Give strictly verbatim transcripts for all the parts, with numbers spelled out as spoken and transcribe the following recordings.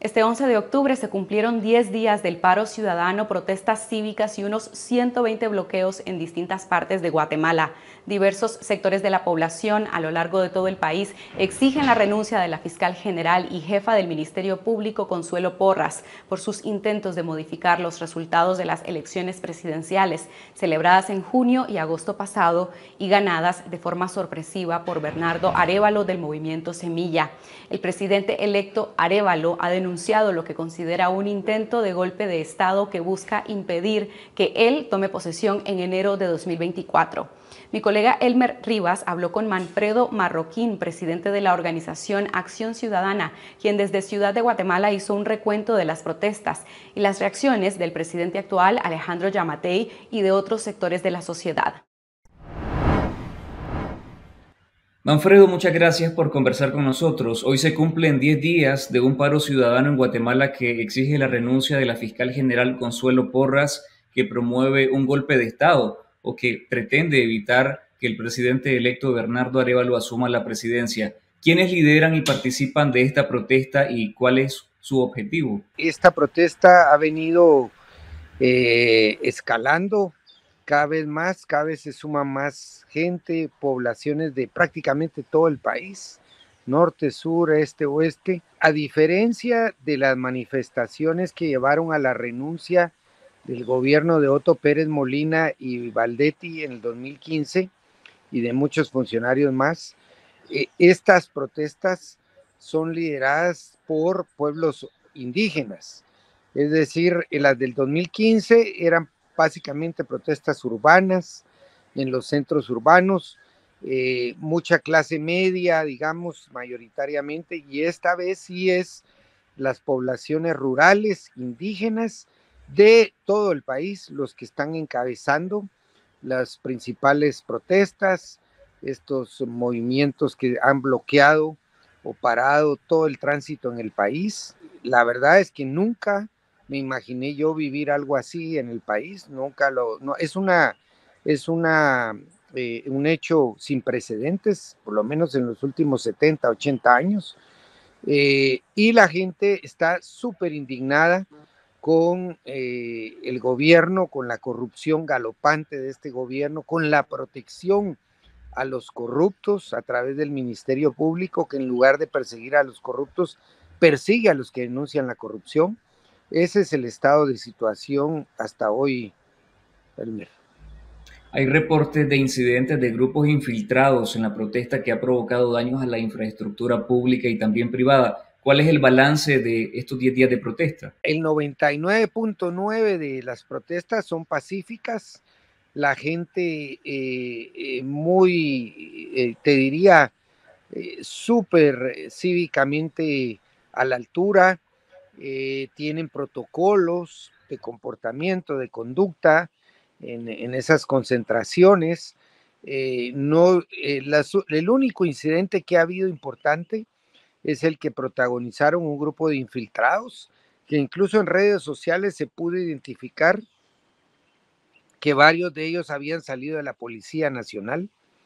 Este once de octubre se cumplieron diez días del paro ciudadano, protestas cívicas y unos ciento veinte bloqueos en distintas partes de Guatemala. Diversos sectores de la población a lo largo de todo el país exigen la renuncia de la fiscal general y jefa del Ministerio Público, Consuelo Porras, por sus intentos de modificar los resultados de las elecciones presidenciales celebradas en junio y agosto pasado y ganadas de forma sorpresiva por Bernardo Arévalo del Movimiento Semilla. El presidente electo Arévalo ha denunciado lo que considera un intento de golpe de Estado que busca impedir que él tome posesión en enero de dos mil veinticuatro. Mi colega Elmer Rivas habló con Manfredo Marroquín, presidente de la organización Acción Ciudadana, quien desde Ciudad de Guatemala hizo un recuento de las protestas y las reacciones del presidente actual, Alejandro Yamatei, y de otros sectores de la sociedad. Manfredo, muchas gracias por conversar con nosotros. Hoy se cumplen diez días de un paro ciudadano en Guatemala que exige la renuncia de la fiscal general Consuelo Porras, que promueve un golpe de Estado o que pretende evitar que el presidente electo Bernardo Arévalo asuma la presidencia. ¿Quiénes lideran y participan de esta protesta y cuál es su objetivo? Esta protesta ha venido eh, escalando cada vez más, cada vez se suma más gente, poblaciones de prácticamente todo el país, norte, sur, este, oeste, a diferencia de las manifestaciones que llevaron a la renuncia del gobierno de Otto Pérez Molina y Valdetti en el dos mil quince y de muchos funcionarios más. Eh, estas protestas son lideradas por pueblos indígenas, es decir, las del dos mil quince eran básicamente protestas urbanas en los centros urbanos, eh, mucha clase media, digamos, mayoritariamente, y esta vez sí es las poblaciones rurales, indígenas, de todo el país, los que están encabezando las principales protestas, estos movimientos que han bloqueado o parado todo el tránsito en el país. La verdad es que nunca me imaginé yo vivir algo así en el país, nunca lo, no, es una, es una, eh, un hecho sin precedentes, por lo menos en los últimos setenta, ochenta años, eh, y la gente está súper indignada con eh, el gobierno, con la corrupción galopante de este gobierno, con la protección a los corruptos a través del Ministerio Público, que en lugar de perseguir a los corruptos, persigue a los que denuncian la corrupción. Ese es el estado de situación hasta hoy, Elmer. Hay reportes de incidentes de grupos infiltrados en la protesta que ha provocado daños a la infraestructura pública y también privada. ¿Cuál es el balance de estos diez días de protesta? El noventa y nueve punto nueve de las protestas son pacíficas. La gente eh, eh, muy, eh, te diría, eh, súper cívicamente a la altura, eh, tienen protocolos de comportamiento, de conducta en, en esas concentraciones. Eh, no, eh, las, el único incidente que ha habido importante es el que protagonizaron un grupo de infiltrados, que incluso en redes sociales se pudo identificar que varios de ellos habían salido de la Policía Nacional.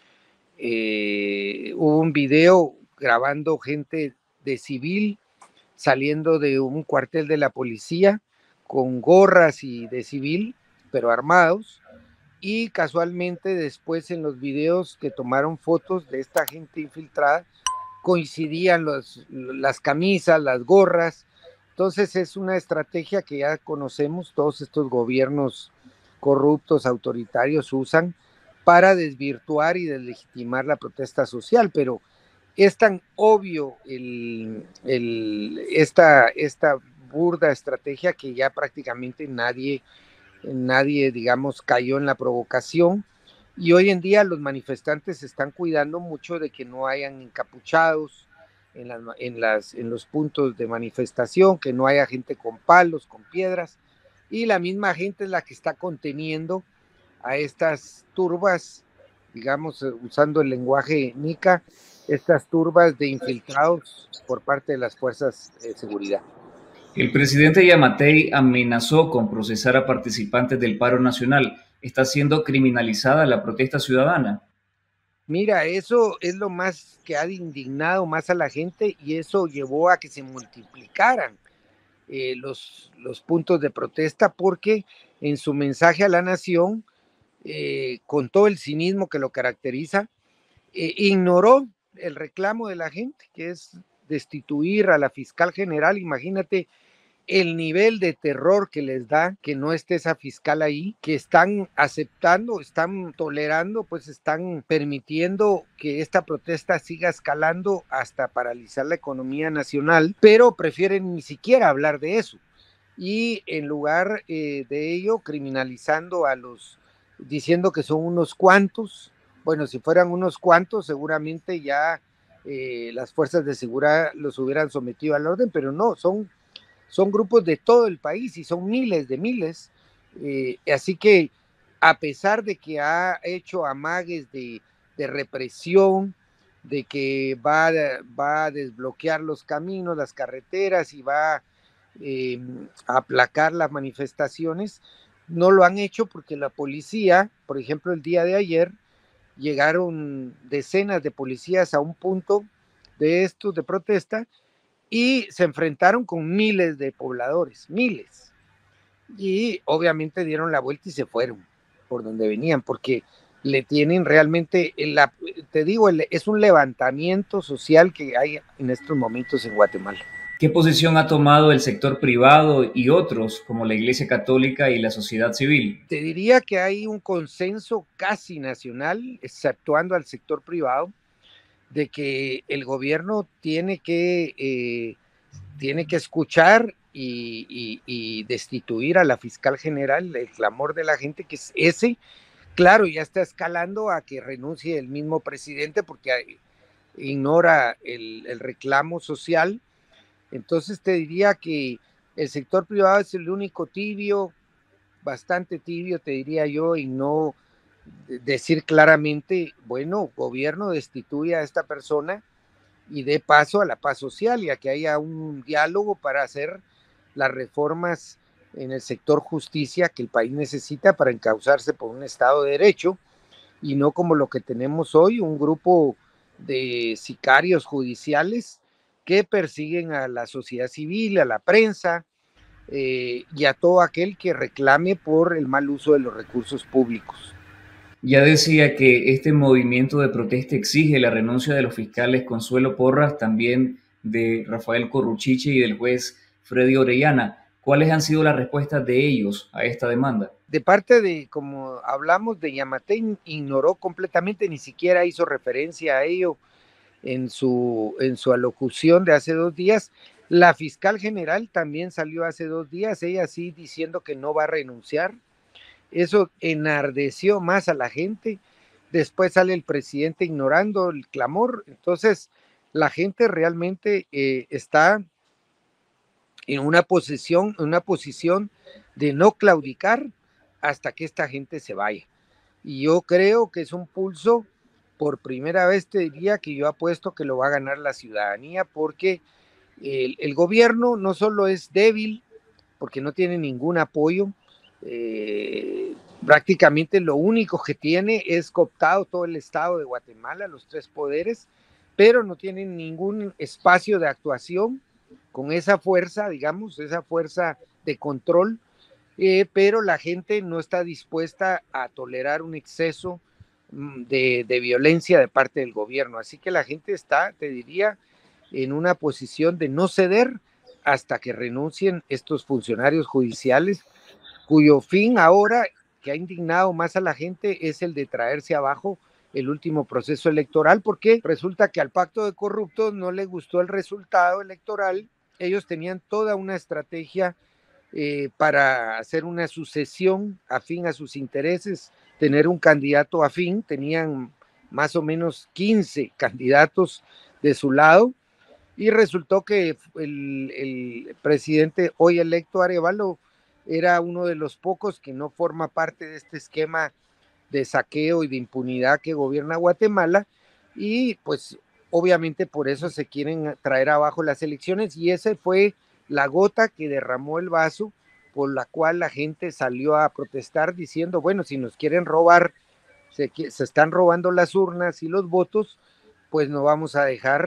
Eh, hubo un video grabando gente de civil saliendo de un cuartel de la policía con gorras y de civil, pero armados, y casualmente después en los videos que tomaron fotos de esta gente infiltrada, coincidían los, las camisas, las gorras. Entonces es una estrategia que ya conocemos, todos estos gobiernos corruptos, autoritarios usan para desvirtuar y deslegitimar la protesta social, pero es tan obvio el, el, esta, esta burda estrategia que ya prácticamente nadie, nadie, digamos, cayó en la provocación. Y hoy en día los manifestantes se están cuidando mucho de que no hayan encapuchados en, las, en, las, en los puntos de manifestación, que no haya gente con palos, con piedras, y la misma gente es la que está conteniendo a estas turbas, digamos, usando el lenguaje nica, estas turbas de infiltrados por parte de las fuerzas de seguridad. El presidente Yamatei amenazó con procesar a participantes del paro nacional. ¿Está siendo criminalizada la protesta ciudadana? Mira, eso es lo más que ha indignado más a la gente y eso llevó a que se multiplicaran eh, los, los puntos de protesta, porque en su mensaje a la nación, eh, con todo el cinismo que lo caracteriza, eh, ignoró el reclamo de la gente, que es destituir a la fiscal general. Imagínate el nivel de terror que les da que no esté esa fiscal ahí, que están aceptando, están tolerando, pues están permitiendo que esta protesta siga escalando hasta paralizar la economía nacional, pero prefieren ni siquiera hablar de eso. Y en lugar eh, de ello, criminalizando a los, diciendo que son unos cuantos. Bueno, si fueran unos cuantos, seguramente ya eh, las fuerzas de seguridad los hubieran sometido al orden, pero no, son son grupos de todo el país y son miles de miles, eh, así que a pesar de que ha hecho amagues de, de represión, de que va, va a desbloquear los caminos, las carreteras y va eh, a aplacar las manifestaciones, no lo han hecho porque la policía, por ejemplo, el día de ayer, llegaron decenas de policías a un punto de estos de protesta y se enfrentaron con miles de pobladores, miles. Y obviamente dieron la vuelta y se fueron por donde venían, porque le tienen realmente, la, te digo, es un levantamiento social que hay en estos momentos en Guatemala. ¿Qué posición ha tomado el sector privado y otros, como la Iglesia Católica y la sociedad civil? Te diría que hay un consenso casi nacional, exceptuando al sector privado, de que el gobierno tiene que, eh, tiene que escuchar y, y, y destituir a la fiscal general. El clamor de la gente, que es ese, claro, ya está escalando a que renuncie el mismo presidente porque ignora el, el reclamo social. Entonces te diría que el sector privado es el único tibio, bastante tibio, te diría yo, y no decir claramente, bueno, gobierno, destituye a esta persona y dé paso a la paz social y a que haya un diálogo para hacer las reformas en el sector justicia que el país necesita para encauzarse por un Estado de Derecho, y no como lo que tenemos hoy, un grupo de sicarios judiciales que persiguen a la sociedad civil, a la prensa eh, y a todo aquel que reclame por el mal uso de los recursos públicos. Ya decía que este movimiento de protesta exige la renuncia de los fiscales Consuelo Porras, también de Rafael Corruchiche y del juez Freddy Orellana. ¿Cuáles han sido las respuestas de ellos a esta demanda? De parte de, como hablamos de Yamatei, ignoró completamente, ni siquiera hizo referencia a ello en su, en su alocución de hace dos días. La fiscal general también salió hace dos días, ella sí diciendo que no va a renunciar. Eso enardeció más a la gente. Después sale el presidente ignorando el clamor. Entonces, la gente realmente eh, está en una posición, en una posición de no claudicar hasta que esta gente se vaya. Y yo creo que es un pulso, por primera vez te diría que yo apuesto que lo va a ganar la ciudadanía, porque el, el gobierno no solo es débil, porque no tiene ningún apoyo, eh, prácticamente lo único que tiene es cooptado todo el estado de Guatemala, los tres poderes, pero no tiene ningún espacio de actuación con esa fuerza, digamos, esa fuerza de control, eh, pero la gente no está dispuesta a tolerar un exceso de, de violencia de parte del gobierno. Así que la gente está, te diría, en una posición de no ceder hasta que renuncien estos funcionarios judiciales, cuyo fin ahora, que ha indignado más a la gente, es el de traerse abajo el último proceso electoral, porque resulta que al pacto de corruptos no le gustó el resultado electoral. Ellos tenían toda una estrategia eh, para hacer una sucesión afín a sus intereses, tener un candidato afín, tenían más o menos quince candidatos de su lado, y resultó que el, el presidente hoy electo, Arévalo, era uno de los pocos que no forma parte de este esquema de saqueo y de impunidad que gobierna Guatemala, y pues obviamente por eso se quieren traer abajo las elecciones, y esa fue la gota que derramó el vaso por la cual la gente salió a protestar diciendo, bueno, si nos quieren robar, se, se están robando las urnas y los votos, pues no vamos a dejar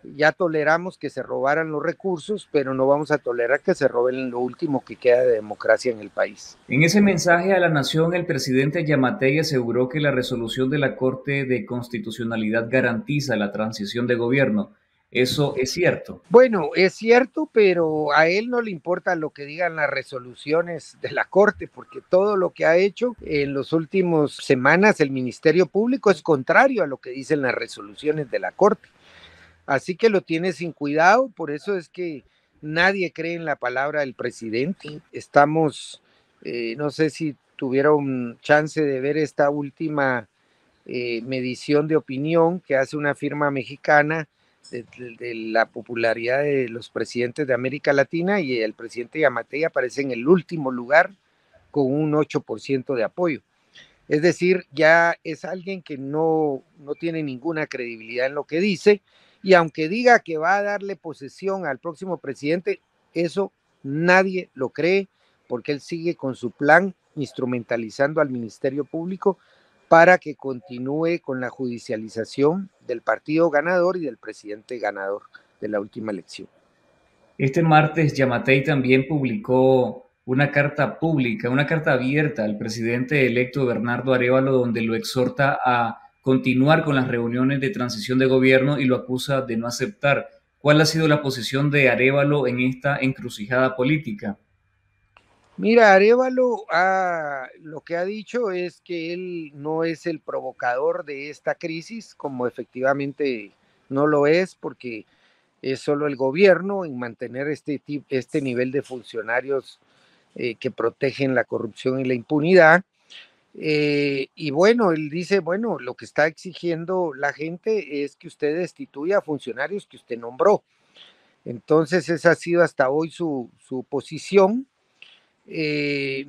Ya toleramos que se robaran los recursos, pero no vamos a tolerar que se roben lo último que queda de democracia en el país. En ese mensaje a la nación, el presidente Yamatei aseguró que la resolución de la Corte de Constitucionalidad garantiza la transición de gobierno. ¿Eso es cierto? Bueno, es cierto, pero a él no le importa lo que digan las resoluciones de la Corte, porque todo lo que ha hecho en las últimas semanas el Ministerio Público es contrario a lo que dicen las resoluciones de la Corte. Así que lo tiene sin cuidado, por eso es que nadie cree en la palabra del presidente. Estamos, eh, no sé si tuvieron chance de ver esta última eh, medición de opinión que hace una firma mexicana de, de, de la popularidad de los presidentes de América Latina, y el presidente Yamatei aparece en el último lugar con un ocho por ciento de apoyo. Es decir, ya es alguien que no, no tiene ninguna credibilidad en lo que dice, y aunque diga que va a darle posesión al próximo presidente, eso nadie lo cree, porque él sigue con su plan instrumentalizando al Ministerio Público para que continúe con la judicialización del partido ganador y del presidente ganador de la última elección. Este martes, Yamatei también publicó una carta pública, una carta abierta al presidente electo Bernardo Arévalo, donde lo exhorta a continuar con las reuniones de transición de gobierno y lo acusa de no aceptar. ¿Cuál ha sido la posición de Arévalo en esta encrucijada política? Mira, Arévalo ha, lo que ha dicho es que él no es el provocador de esta crisis, como efectivamente no lo es, porque es solo el gobierno en mantener este, este nivel de funcionarios eh, que protegen la corrupción y la impunidad. Eh, y bueno, él dice, bueno, lo que está exigiendo la gente es que usted destituya a funcionarios que usted nombró. Entonces esa ha sido hasta hoy su, su posición. Eh,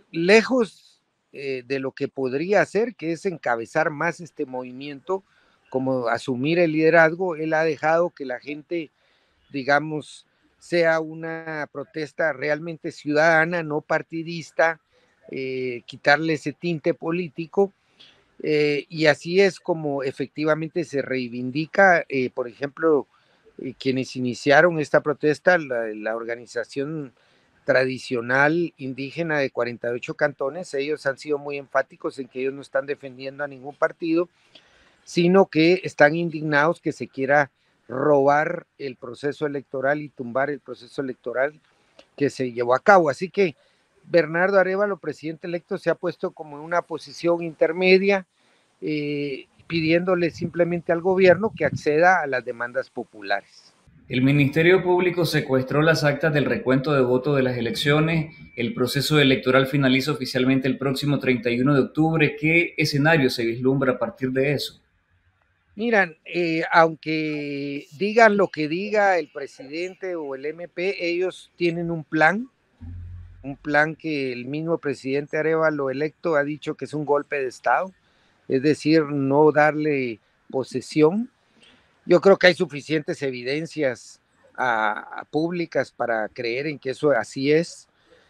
lejos eh, de lo que podría hacer, que es encabezar más este movimiento, como asumir el liderazgo, él ha dejado que la gente, digamos, sea una protesta realmente ciudadana, no partidista, eh, quitarle ese tinte político, eh, y así es como efectivamente se reivindica, eh, por ejemplo, eh, quienes iniciaron esta protesta, la, la organización tradicional indígena de cuarenta y ocho cantones. Ellos han sido muy enfáticos en que ellos no están defendiendo a ningún partido, sino que están indignados que se quiera robar el proceso electoral y tumbar el proceso electoral que se llevó a cabo. Así que Bernardo Arévalo, presidente electo, se ha puesto como en una posición intermedia, eh, pidiéndole simplemente al gobierno que acceda a las demandas populares. El Ministerio Público secuestró las actas del recuento de voto de las elecciones. El proceso electoral finaliza oficialmente el próximo treinta y uno de octubre. ¿Qué escenario se vislumbra a partir de eso? Miran, eh, aunque digan lo que diga el presidente o el M P, ellos tienen un plan, un plan que el mismo presidente Arévalo electo ha dicho que es un golpe de Estado, es decir, no darle posesión. Yo creo que hay suficientes evidencias a, a públicas para creer en que eso así es,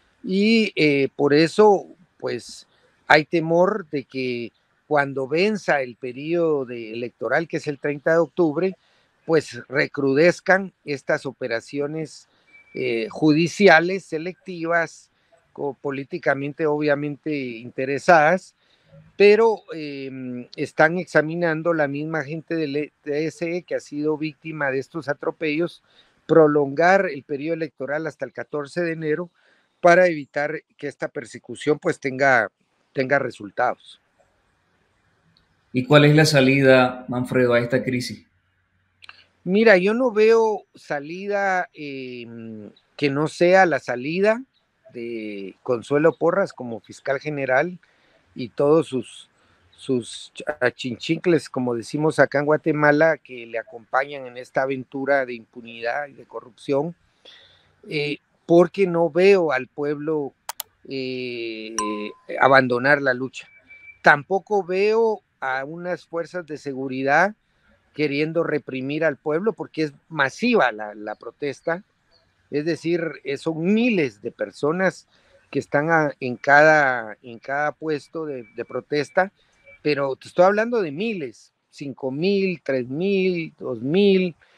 y eh, por eso pues hay temor de que cuando venza el periodo de electoral, que es el treinta de octubre, pues recrudezcan estas operaciones eh, judiciales selectivas, políticamente obviamente interesadas, pero eh, están examinando la misma gente del E T S que ha sido víctima de estos atropellos, prolongar el periodo electoral hasta el catorce de enero para evitar que esta persecución pues tenga, tenga resultados. ¿Y cuál es la salida, Manfredo, a esta crisis? Mira, yo no veo salida eh, que no sea la salida de Consuelo Porras como fiscal general y todos sus, sus achinchincles, como decimos acá en Guatemala, que le acompañan en esta aventura de impunidad y de corrupción, eh, porque no veo al pueblo eh, abandonar la lucha. Tampoco veo a unas fuerzas de seguridad queriendo reprimir al pueblo, porque es masiva la, la protesta, es decir, son miles de personas que están a, en, cada, en cada puesto de, de protesta, pero te estoy hablando de miles, cinco mil, tres mil, dos mil,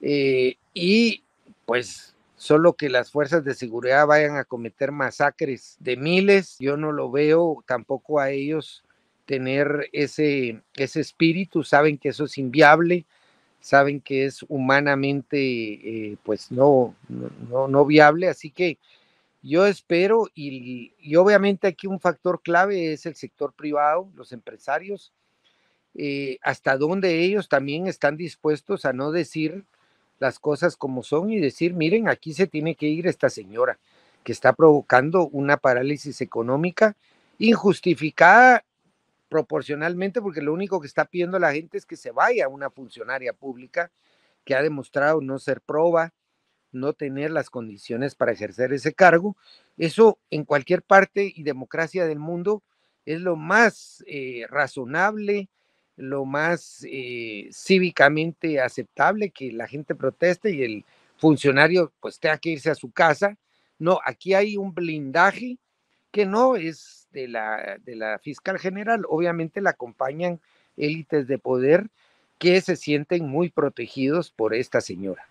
eh, y pues solo que las fuerzas de seguridad vayan a cometer masacres de miles, yo no lo veo tampoco a ellos tener ese, ese espíritu, saben que eso es inviable, saben que es humanamente eh, pues no, no, no viable, así que yo espero y, y obviamente aquí un factor clave es el sector privado, los empresarios, eh, hasta donde ellos también están dispuestos a no decir las cosas como son y decir, miren, aquí se tiene que ir esta señora que está provocando una parálisis económica injustificada proporcionalmente, porque lo único que está pidiendo la gente es que se vaya una funcionaria pública que ha demostrado no ser proba, no tener las condiciones para ejercer ese cargo. Eso en cualquier parte y democracia del mundo es lo más eh, razonable, lo más eh, cívicamente aceptable, que la gente proteste y el funcionario pues tenga que irse a su casa. No, aquí hay un blindaje que no es de la, de la fiscal general, obviamente la acompañan élites de poder que se sienten muy protegidos por esta señora.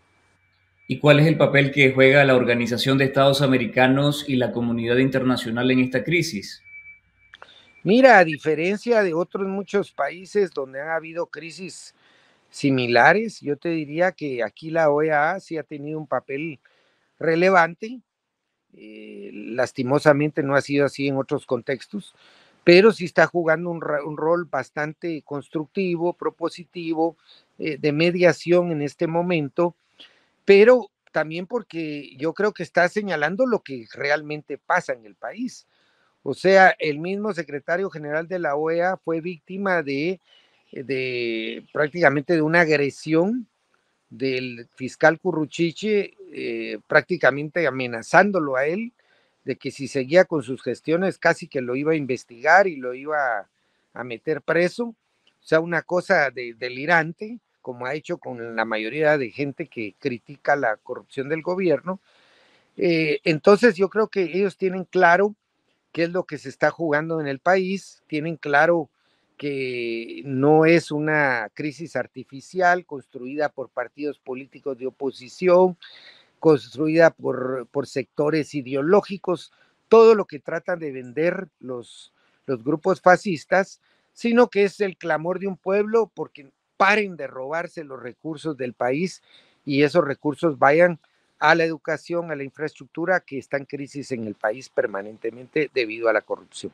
¿Y cuál es el papel que juega la Organización de Estados Americanos y la comunidad internacional en esta crisis? Mira, a diferencia de otros muchos países donde han habido crisis similares, yo te diría que aquí la O E A sí ha tenido un papel relevante. Eh, lastimosamente no ha sido así en otros contextos, pero sí está jugando un, un rol bastante constructivo, propositivo, eh, de mediación en este momento, pero también porque yo creo que está señalando lo que realmente pasa en el país. O sea, el mismo secretario general de la O E A fue víctima de, de prácticamente de una agresión del fiscal Curruchiche, eh, prácticamente amenazándolo a él de que si seguía con sus gestiones casi que lo iba a investigar y lo iba a, a meter preso. O sea, una cosa de, delirante, como ha hecho con la mayoría de gente que critica la corrupción del gobierno. Eh, entonces yo creo que ellos tienen claro qué es lo que se está jugando en el país, tienen claro que no es una crisis artificial construida por partidos políticos de oposición, construida por, por sectores ideológicos, todo lo que tratan de vender los, los grupos fascistas, sino que es el clamor de un pueblo porque paren de robarse los recursos del país y esos recursos vayan a la educación, a la infraestructura que está en crisis en el país permanentemente debido a la corrupción.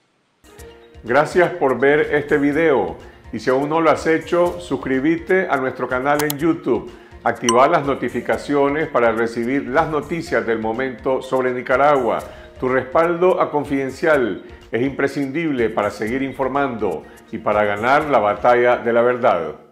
Gracias por ver este video y si aún no lo has hecho, suscríbete a nuestro canal en YouTube, activar las notificaciones para recibir las noticias del momento sobre Nicaragua. Tu respaldo a Confidencial es imprescindible para seguir informando y para ganar la batalla de la verdad.